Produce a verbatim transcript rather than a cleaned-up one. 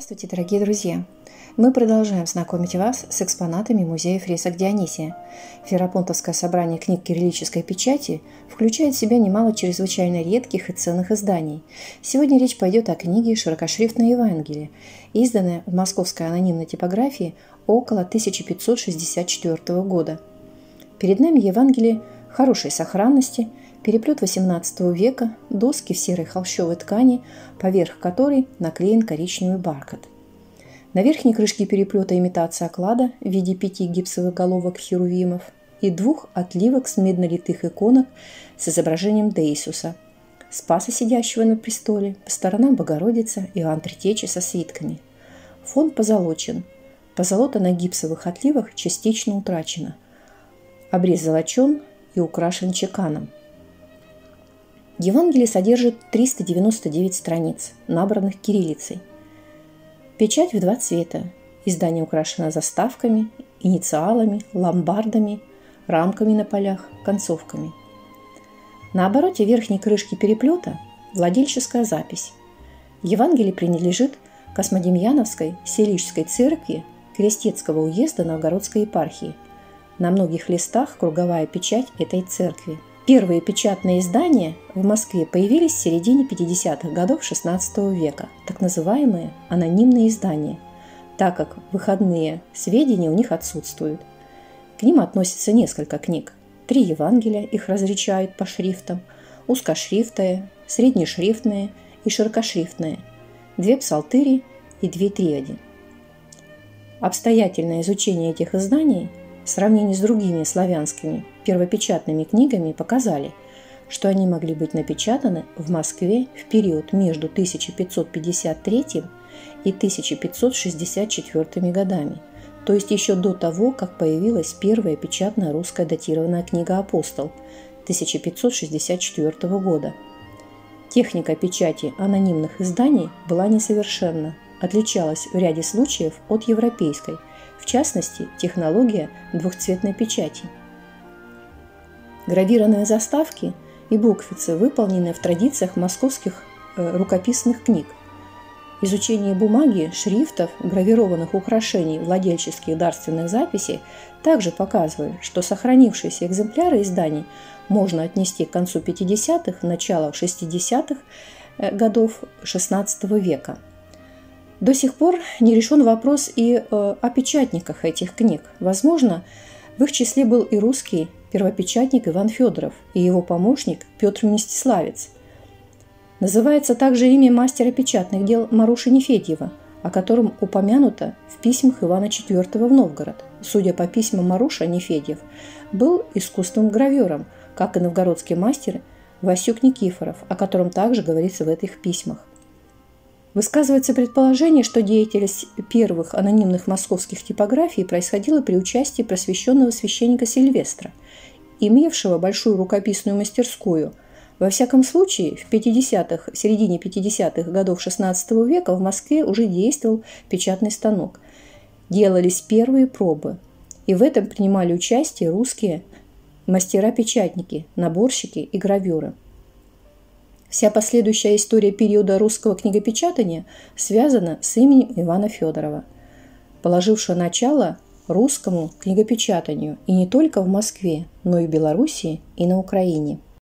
Здравствуйте, дорогие друзья! Мы продолжаем знакомить вас с экспонатами музея фресок Дионисия. Ферапонтовское собрание книг кириллической печати включает в себя немало чрезвычайно редких и ценных изданий. Сегодня речь пойдет о книге «Широкошрифтное Евангелие», изданное в московской анонимной типографии около тысяча пятьсот шестьдесят четвёртого года. Перед нами Евангелие хорошей сохранности, переплет восемнадцатого века, доски в серой холщовой ткани, поверх которой наклеен коричневый бархат. На верхней крышке переплета имитация оклада в виде пяти гипсовых головок херувимов и двух отливок с меднолитых иконок с изображением Деисуса, Спаса, сидящего на престоле, по сторонам Богородица, Иоанн Предтеча со свитками. Фон позолочен. Позолота на гипсовых отливах частично утрачена. Обрез золочен и украшен чеканом. Евангелие содержит триста девяносто девять страниц, набранных кириллицей. Печать в два цвета. Издание украшено заставками, инициалами, ломбардами, рамками на полях, концовками. На обороте верхней крышки переплета владельческая запись. Евангелие принадлежит Космодемьяновской Селищской церкви Крестецкого уезда Новгородской епархии. На многих листах круговая печать этой церкви. Первые печатные издания в Москве появились в середине пятидесятых годов шестнадцатого века, так называемые анонимные издания, так как выходные сведения у них отсутствуют. К ним относятся несколько книг. Три Евангелия, их различают по шрифтам, узкошрифтное, среднешрифтное и широкошрифтное, две псалтыри и две триади. Обстоятельное изучение этих изданий в сравнении с другими славянскими первопечатными книгами показали, что они могли быть напечатаны в Москве в период между тысяча пятьсот пятьдесят третьим и тысяча пятьсот шестьдесят четвёртым годами, то есть еще до того, как появилась первая печатная русская датированная книга «Апостол» тысяча пятьсот шестьдесят четвёртого года. Техника печати анонимных изданий была несовершенна, отличалась в ряде случаев от европейской, в частности, технология двухцветной печати. Гравированные заставки и буквицы выполнены в традициях московских э, рукописных книг. Изучение бумаги, шрифтов, гравированных украшений, владельческих дарственных записей также показывает, что сохранившиеся экземпляры изданий можно отнести к концу пятидесятых, началу шестидесятых годов шестнадцатого века. До сих пор не решен вопрос и э, о печатниках этих книг. Возможно, в их числе был и русский первопечатник Иван Федоров и его помощник Петр Мстиславец. Называется также имя мастера печатных дел Маруши Нефедьева, о котором упомянуто в письмах Ивана четвёртого в Новгород. Судя по письмам, Маруша Нефедьев был искусственным гравером, как и новгородский мастер Васюк Никифоров, о котором также говорится в этих письмах. Высказывается предположение, что деятельность первых анонимных московских типографий происходила при участии просвещенного священника Сильвестра, имевшего большую рукописную мастерскую. Во всяком случае, в пятидесятых, в середине пятидесятых годов шестнадцатого века в Москве уже действовал печатный станок. Делались первые пробы, и в этом принимали участие русские мастера-печатники, наборщики и граверы. Вся последующая история периода русского книгопечатания связана с именем Ивана Федорова, положившего начало русскому книгопечатанию и не только в Москве, но и в Белоруссии и на Украине.